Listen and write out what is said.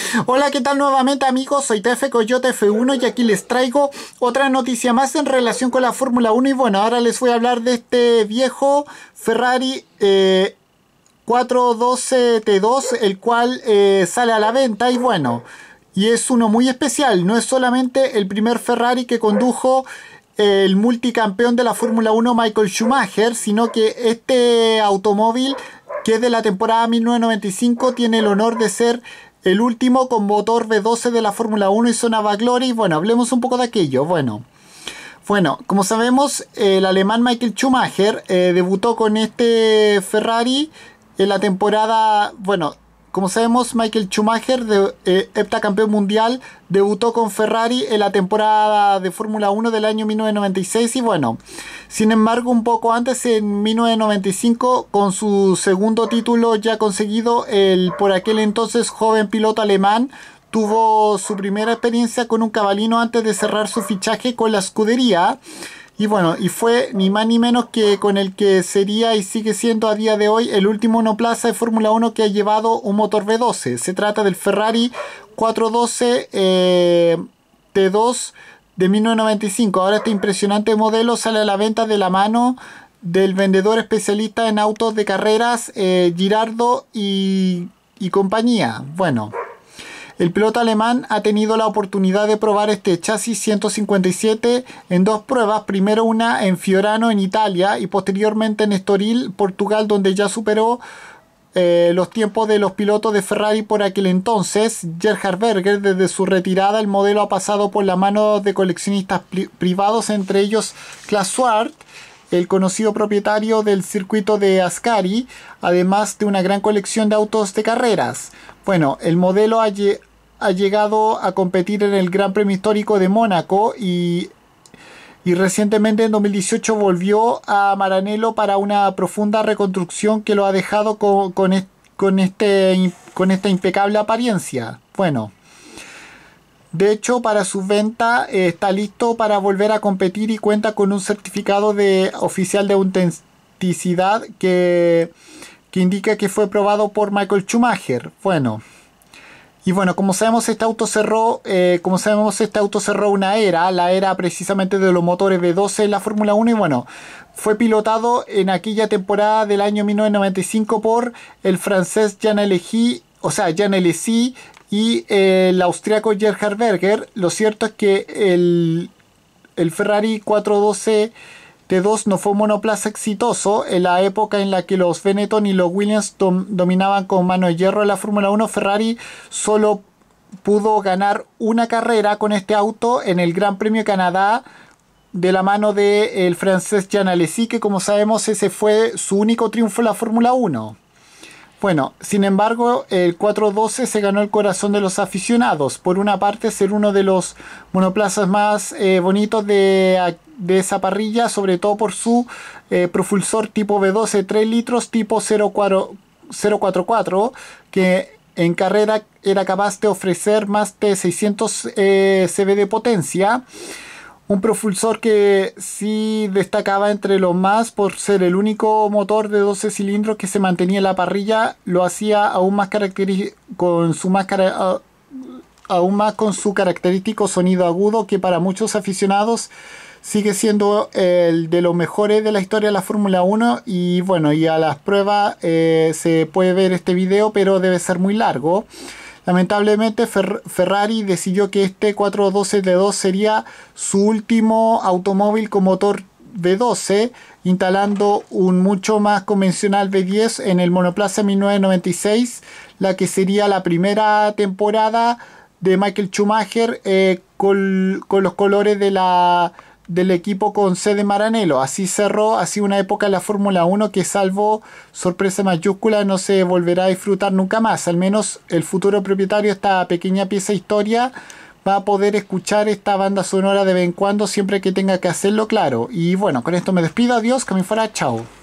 Hola, ¿qué tal nuevamente amigos? Soy TF Coyote F1 y aquí les traigo otra noticia más en relación con la Fórmula 1 y bueno, ahora les voy a hablar de este viejo Ferrari 412 T2, el cual sale a la venta y bueno, y es uno muy especial, no es solamente el primer Ferrari que condujo el multicampeón de la Fórmula 1 Michael Schumacher, sino que este automóvil, que es de la temporada 1995, tiene el honor de ser el último con motor V12 de la Fórmula 1 y zona Gloria. Y bueno, hablemos un poco de aquello. Bueno, como sabemos, el alemán Michael Schumacher debutó con este Ferrari en la temporada, como sabemos, Michael Schumacher, heptacampeón mundial, debutó con Ferrari en la temporada de Fórmula 1 del año 1996 y bueno, sin embargo, un poco antes, en 1995, con su segundo título ya conseguido, el por aquel entonces joven piloto alemán tuvo su primera experiencia con un cabalino antes de cerrar su fichaje con la escudería. Y bueno, y fue ni más ni menos que con el que sería y sigue siendo a día de hoy el último monoplaza de Fórmula 1 que ha llevado un motor V12. Se trata del Ferrari 412 T2 de 1995. Ahora este impresionante modelo sale a la venta de la mano del vendedor especialista en autos de carreras Girardo y compañía. Bueno, el piloto alemán ha tenido la oportunidad de probar este chasis 157 en dos pruebas, primero una en Fiorano en Italia y posteriormente en Estoril, Portugal, donde ya superó los tiempos de los pilotos de Ferrari por aquel entonces. Gerhard Berger, desde su retirada el modelo ha pasado por la mano de coleccionistas privados, entre ellos Klaus Schwart, el conocido propietario del circuito de Ascari, además de una gran colección de autos de carreras. Bueno, el modelo ha llegado a competir en el Gran Premio Histórico de Mónaco y recientemente en 2018 volvió a Maranello para una profunda reconstrucción que lo ha dejado con esta impecable apariencia. Bueno, de hecho, para su venta está listo para volver a competir y cuenta con un certificado oficial de autenticidad que indica que fue probado por Michael Schumacher. Y bueno, como sabemos, este auto cerró una era, la era precisamente de los motores V12 en la Fórmula 1 y bueno, fue pilotado en aquella temporada del año 1995 por el francés Jean Alesi y el austriaco Gerhard Berger. Lo cierto es que el Ferrari 412 T2 no fue un monoplaza exitoso. En la época en la que los Benetton y los Williams dominaban con mano de hierro en la Fórmula 1, Ferrari solo pudo ganar una carrera con este auto en el Gran Premio de Canadá de la mano del francés Jean Alesi, que como sabemos ese fue su único triunfo en la Fórmula 1. Bueno, sin embargo, el 412 se ganó el corazón de los aficionados. Por una parte, ser uno de los monoplazas más bonitos de esa parrilla, sobre todo por su propulsor tipo V12 3 litros tipo 044, que en carrera era capaz de ofrecer más de 600 cb de potencia. Un propulsor que sí destacaba entre los más por ser el único motor de 12 cilindros que se mantenía en la parrilla. Lo hacía aún más con su característico sonido agudo, que para muchos aficionados sigue siendo el de los mejores de la historia de la Fórmula 1. Y bueno, y a las pruebas se puede ver este video, pero debe ser muy largo. Lamentablemente Ferrari decidió que este 412 T2 sería su último automóvil con motor V12, instalando un mucho más convencional V10 en el monoplaza 1996, la que sería la primera temporada de Michael Schumacher con los colores del equipo con sede en Maranello. Así cerró una época en la Fórmula 1 que, salvo sorpresa mayúscula, no se volverá a disfrutar nunca más. Al menos el futuro propietario de esta pequeña pieza de historia va a poder escuchar esta banda sonora de vez en cuando, siempre que tenga que hacerlo, claro. Y bueno, con esto me despido. Adiós, que me fuera, chao.